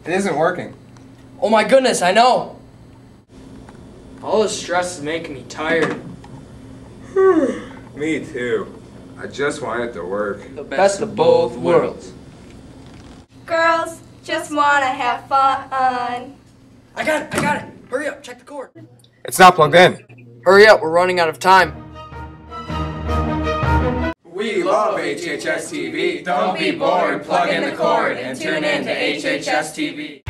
It isn't working. Oh my goodness, I know. All this stress is making me tired. Me too. I just want it to work. The best of both worlds. Girls just want to have fun. I got it. Hurry up, check the cord. It's not plugged in. Hurry up, we're running out of time. We love HHS TV. Don't be bored. Plug in the cord and tune in to HHS TV.